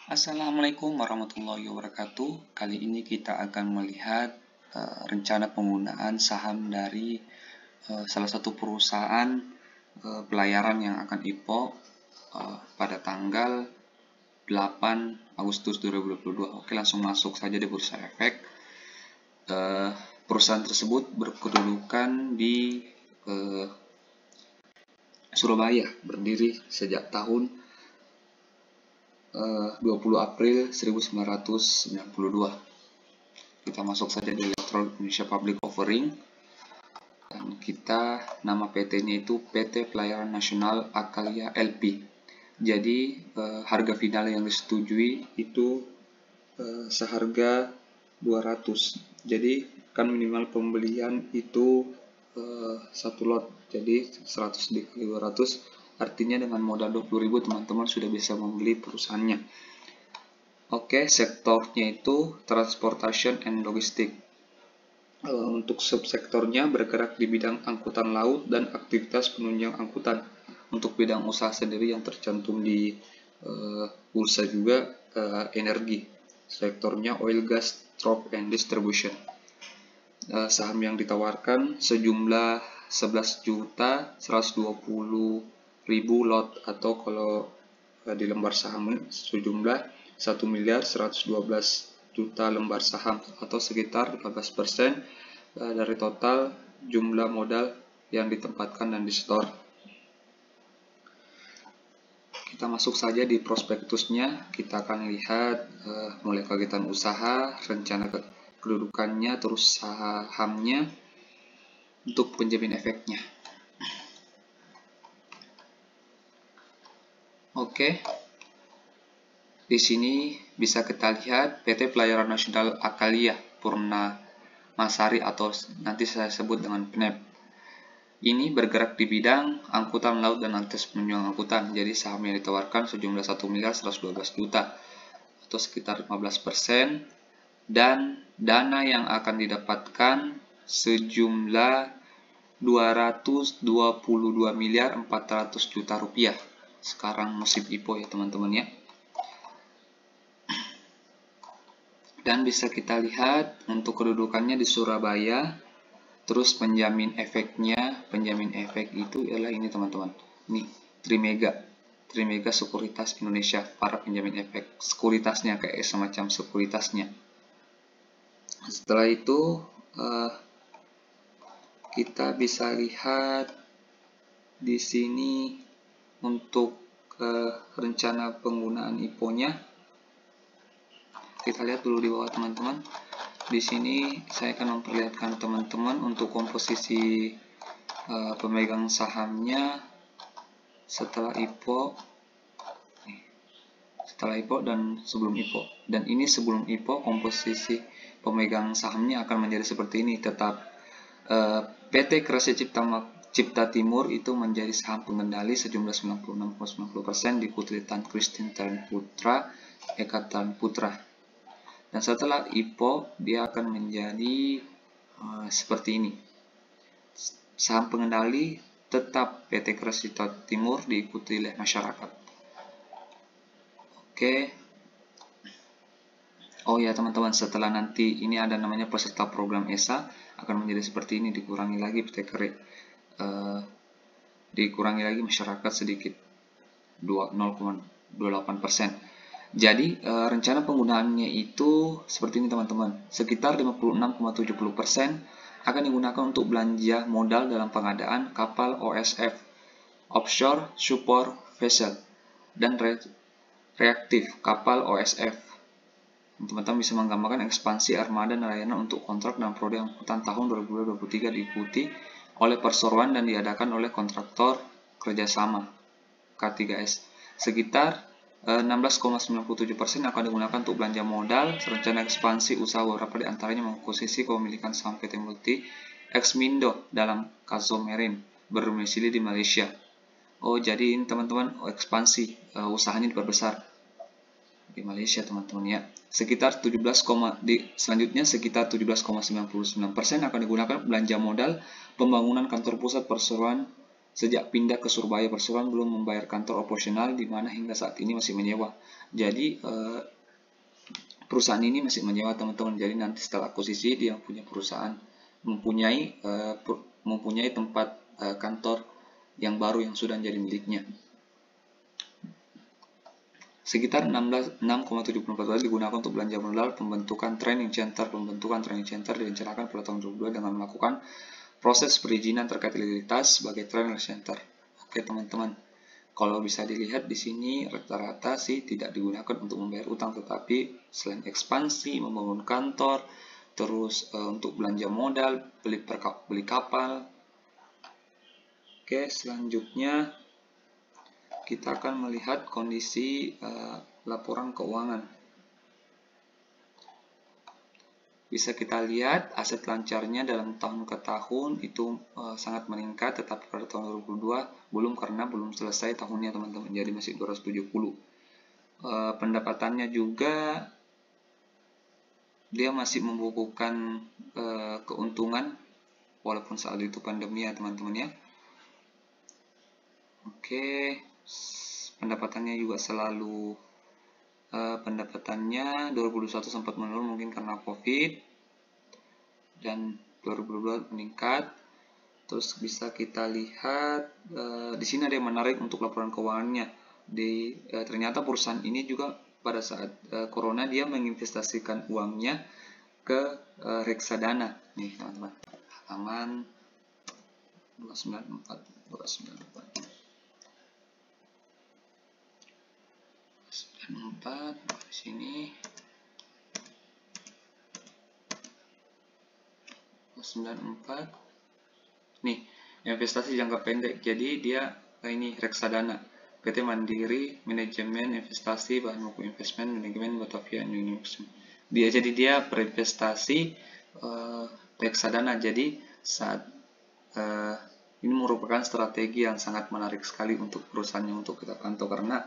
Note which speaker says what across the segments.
Speaker 1: Assalamualaikum warahmatullahi wabarakatuh. Kali ini kita akan melihat rencana penggunaan saham dari salah satu perusahaan pelayaran yang akan IPO pada tanggal 8 Agustus 2022. Oke, langsung masuk saja di Bursa Efek. Perusahaan tersebut berkedudukan di Surabaya, berdiri sejak tahun 20 April 1992. Kita masuk saja di Electronic Indonesia Public Offering, dan kita nama PT-nya itu PT Pelayaran Nasional Akalia LP. Jadi harga final yang disetujui itu seharga 200. Jadi kan minimal pembelian itu satu lot, jadi 100 dikali 200, artinya dengan modal 20.000 teman-teman sudah bisa membeli perusahaannya. Oke, sektornya itu transportation and logistik. Untuk subsektornya bergerak di bidang angkutan laut dan aktivitas penunjang angkutan. Untuk bidang usaha sendiri yang tercantum di bursa juga energi. Sektornya oil, gas, truck and distribution. Saham yang ditawarkan sejumlah 11.120.000 lot, atau kalau di lembar saham sejumlah 1.112.000.000 lembar saham, atau sekitar 15% dari total jumlah modal yang ditempatkan dan disetor. Kita masuk saja di prospektusnya. Kita akan lihat mulai kegiatan usaha, rencana kedudukannya, terus sahamnya, untuk penjamin efeknya. Oke. Di sini bisa kita lihat PT Pelayaran Nasional Akalia Purnamasari, atau nanti saya sebut dengan PNEP. Ini bergerak di bidang angkutan laut dan aktivitas penunjang angkutan. Jadi saham yang ditawarkan sejumlah 1.112.000.000 atau sekitar 15%, dan dana yang akan didapatkan sejumlah 222.400.000.000 rupiah. Sekarang musim IPO ya teman-teman ya. Dan bisa kita lihat untuk kedudukannya di Surabaya. Terus penjamin efek itu ialah ini teman-teman. Ini Trimega Sekuritas Indonesia, para penjamin efek. Sekuritasnya kayak semacam sekuritasnya. Setelah itu kita bisa lihat di sini untuk rencana penggunaan IPO-nya. Kita lihat dulu di bawah teman-teman. Di sini saya akan memperlihatkan teman-teman untuk komposisi pemegang sahamnya setelah IPO, dan sebelum IPO. Dan ini sebelum IPO komposisi pemegang sahamnya akan menjadi seperti ini. Tetap PT Kreasi Cipta Timur itu menjadi saham pengendali sejumlah 96,90%, diikuti Tan Christine Tan Putra, Eka Tan Putra. Dan setelah IPO dia akan menjadi seperti ini. Saham pengendali tetap PT Kreasi Cipta Timur, diikuti oleh masyarakat. Oke. Oh ya teman-teman, setelah nanti ini ada namanya peserta program ESA, akan menjadi seperti ini, dikurangi lagi dikurangi lagi masyarakat sedikit 0,28%. Jadi rencana penggunaannya itu seperti ini teman-teman. Sekitar 56,70% akan digunakan untuk belanja modal dalam pengadaan kapal OSF, offshore support vessel, dan reaktif kapal OSF. Teman-teman bisa menggambarkan ekspansi armada nelayan untuk kontrak dan produk angkutan tahun 2023 diikuti oleh perseroan dan diadakan oleh kontraktor kerjasama K3S. Sekitar 16,97% akan digunakan untuk belanja modal. Rencana ekspansi usaha beberapa di antaranya mengposisi kepemilikan saham PT Multi Exmindo dalam Kazomerin berdomisili di Malaysia. Oh, jadi ini teman-teman ekspansi usahanya diperbesar di Malaysia teman-teman ya. Sekitar selanjutnya sekitar 17,99% akan digunakan belanja modal pembangunan kantor pusat perseroan Sejak pindah ke Surabaya, perseroan belum membayar kantor operasional di mana hingga saat ini masih menyewa. Jadi perusahaan ini masih menyewa teman-teman. Jadi nanti setelah akuisisi dia punya perusahaan, mempunyai tempat kantor yang baru yang sudah menjadi miliknya. Sekitar 6,74 digunakan untuk belanja modal pembentukan training center. Pembentukan training center direncanakan pada tahun 2022 dengan melakukan proses perizinan terkait legalitas sebagai training center. Oke teman-teman, kalau bisa dilihat di sini rata-rata sih tidak digunakan untuk membayar utang, tetapi selain ekspansi, membangun kantor, terus untuk belanja modal, beli kapal. Oke, selanjutnya kita akan melihat kondisi laporan keuangan. Bisa kita lihat aset lancarnya dalam tahun ke tahun itu sangat meningkat, tetapi pada tahun 2022 belum, karena belum selesai tahunnya teman-teman, jadi masih 270. Pendapatannya juga dia masih membukukan keuntungan walaupun saat itu pandemi ya teman-teman ya. Oke, pendapatannya juga selalu pendapatannya 2021 sempat menurun mungkin karena COVID, dan 2022 meningkat. Terus bisa kita lihat di sini ada yang menarik untuk laporan keuangannya. Ternyata perusahaan ini juga pada saat corona dia menginvestasikan uangnya ke reksadana. Nih teman-teman, halaman 294 di sini 94. Nih, investasi jangka pendek. Jadi dia ini reksadana PT Mandiri Manajemen Investasi Bahan Baku Investment Manajemen Batavia Indonesia. Jadi dia berinvestasi reksadana. Jadi saat ini merupakan strategi yang sangat menarik sekali untuk perusahaannya untuk kita pantau, karena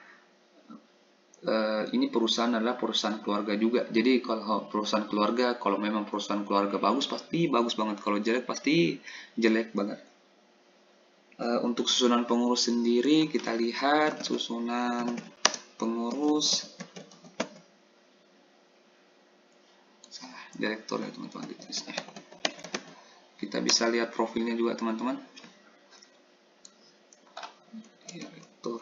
Speaker 1: ini perusahaan adalah perusahaan keluarga juga. Jadi kalau perusahaan keluarga, kalau memang perusahaan keluarga bagus, pasti bagus banget. Kalau jelek, pasti jelek banget. Untuk susunan pengurus sendiri, kita lihat susunan pengurus. Salah, direktur ya teman-teman ditulisnya. Kita bisa lihat profilnya juga teman-teman. Direktur.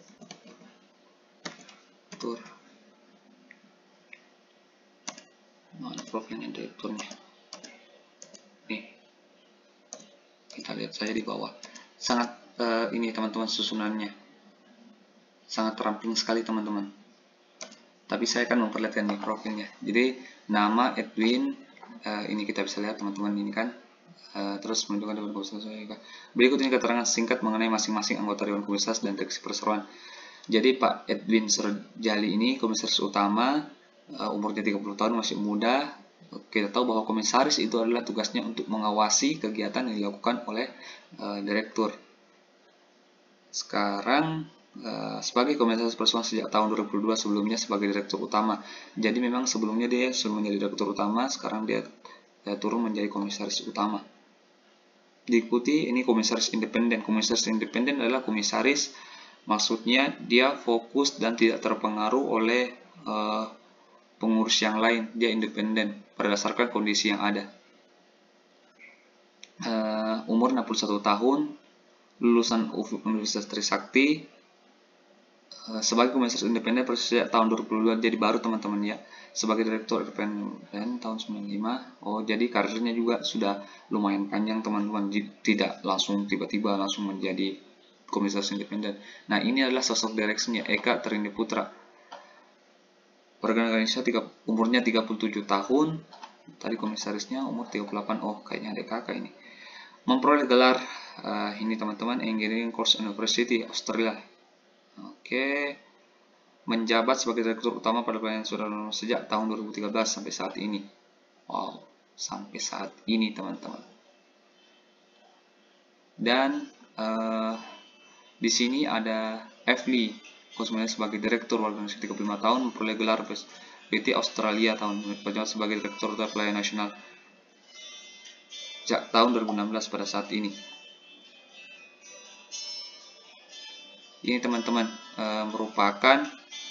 Speaker 1: Mana profilnya direkturnya? Nih, kita lihat saja di bawah. Sangat ini teman-teman, susunannya sangat ramping sekali teman-teman. Tapi saya akan memperlihatkan nih profilnya. Jadi nama Edwin, ini kita bisa lihat teman-teman ini kan. Terus menunjukkan Dewan Komisaris. Berikut ini keterangan singkat mengenai masing-masing anggota Dewan Komisaris dan Direksi Perseroan. Jadi Pak Edwin Surjali ini komisaris utama, umurnya 30 tahun, masih muda. Kita tahu bahwa komisaris itu adalah tugasnya untuk mengawasi kegiatan yang dilakukan oleh direktur. Sekarang sebagai komisaris perseroan sejak tahun 2002, sebelumnya sebagai direktur utama. Jadi memang sebelumnya dia sudah menjadi direktur utama, sekarang dia turun menjadi komisaris utama. Diikuti ini komisaris independen. Komisaris independen adalah komisaris, maksudnya dia fokus dan tidak terpengaruh oleh pengurus yang lain. Dia independen berdasarkan kondisi yang ada. Umur 61 tahun, lulusan Universitas Trisakti. Sebagai komisaris independen sejak tahun 2002, jadi baru teman-teman ya. Sebagai direktur independen tahun 95. Oh, jadi karirnya juga sudah lumayan panjang teman-teman. Tidak langsung tiba-tiba langsung menjadi komisaris independen. Nah, ini adalah sosok direksinya, Eka Trindi Putra. Warga negara Indonesia, umurnya 37 tahun. Tadi komisarisnya umur 38. Oh, kayaknya ada kakak ini. Memperoleh gelar ini teman-teman, Engineering Course University Australia. Oke. Menjabat sebagai direktur utama pada pelayanan saudara sejak tahun 2013 sampai saat ini. Wow, sampai saat ini teman-teman. Dan di sini ada Evely Kusuma sebagai direktur warga negara 35 tahun, memperoleh gelar PT Australia tahun berjabat sebagai direktur pelayanan nasional sejak tahun 2016 pada saat ini. ini teman-teman merupakan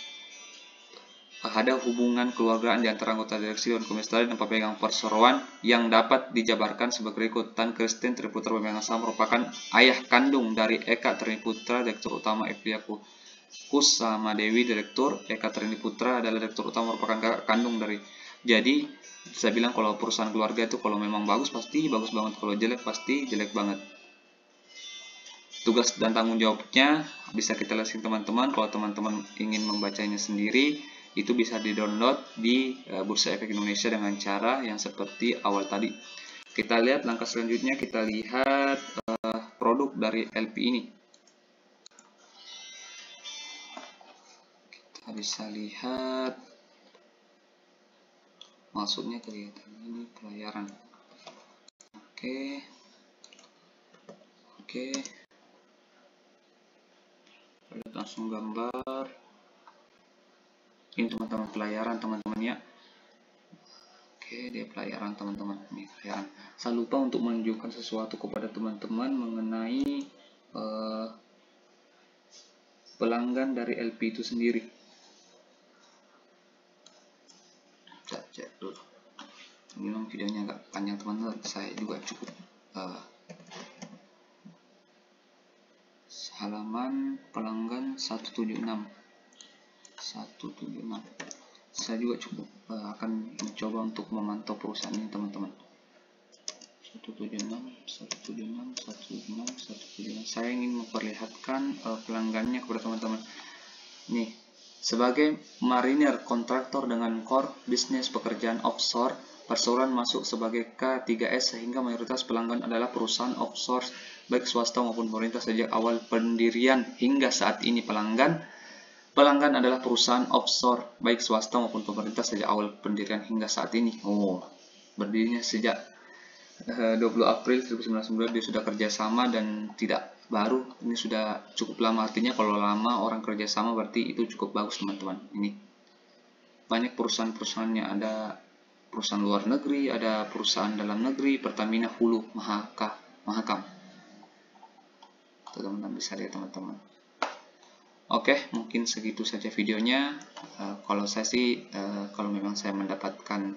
Speaker 1: ada hubungan keluargaan di antara anggota direksi Dewan Komisaris dan pemegang perseroan yang dapat dijabarkan sebagai berikut. Tan Christine Triputra pemegang saham merupakan ayah kandung dari Eka Triputra, Direktur Utama FPA Kusama Dewi, Direktur. Eka Triputra adalah Direktur Utama, merupakan kakak kandung dari. Jadi saya bilang kalau perusahaan keluarga itu kalau memang bagus pasti bagus banget, kalau jelek pasti jelek banget. Tugas dan tanggung jawabnya bisa kita lihat teman-teman. Kalau teman-teman ingin membacanya sendiri, itu bisa di-download di Bursa Efek Indonesia dengan cara yang seperti awal tadi. Kita lihat langkah selanjutnya, kita lihat produk dari LP ini. Kita bisa lihat, maksudnya kelihatan ini pelayaran. Oke. Lihat langsung gambar. Ini teman-teman pelayaran teman-teman ya. Oke, dia pelayaran teman-teman. Ini pelayaran. Saya lupa untuk menunjukkan sesuatu kepada teman-teman mengenai pelanggan dari LP itu sendiri. Cek dulu. Memang videonya agak panjang teman-teman. Saya juga cukup halaman pelanggan 176. Saya juga cukup akan mencoba untuk memantau perusahaan ini teman-teman. 176. Saya ingin memperlihatkan pelanggannya kepada teman-teman. Nih, sebagai marinir kontraktor dengan core bisnis pekerjaan offshore, perseroan masuk sebagai K3S sehingga mayoritas pelanggan adalah perusahaan offshore baik swasta maupun pemerintah. Sejak awal pendirian hingga saat ini pelanggan adalah perusahaan offshore baik swasta maupun pemerintah sejak awal pendirian hingga saat ini. Berdirinya sejak 20 April 1999. Dia sudah kerjasama dan tidak baru, ini sudah cukup lama. Artinya kalau lama orang kerjasama berarti itu cukup bagus teman-teman. Ini banyak perusahaan-perusahaannya, ada perusahaan luar negeri, ada perusahaan dalam negeri, Pertamina, Hulu, Mahakam. Teman-teman bisa lihat teman-teman. Oke, mungkin segitu saja videonya. Kalau saya sih, kalau memang saya mendapatkan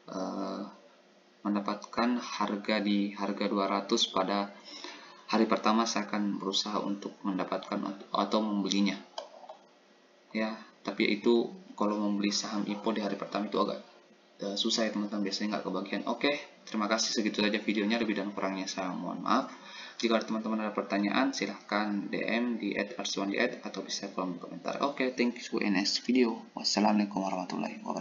Speaker 1: harga di harga 200 pada hari pertama, saya akan berusaha untuk mendapatkan atau membelinya ya. Tapi itu kalau membeli saham IPO di hari pertama itu agak susah ya teman-teman, biasanya nggak kebagian. Oke, terima kasih, segitu saja videonya. Lebih dan kurangnya saya mohon maaf. Jika teman-teman ada pertanyaan, silahkan DM di @arsuandi atau bisa kolom komentar. Oke, thank you, see you in next video. Wassalamualaikum warahmatullahi wabarakatuh.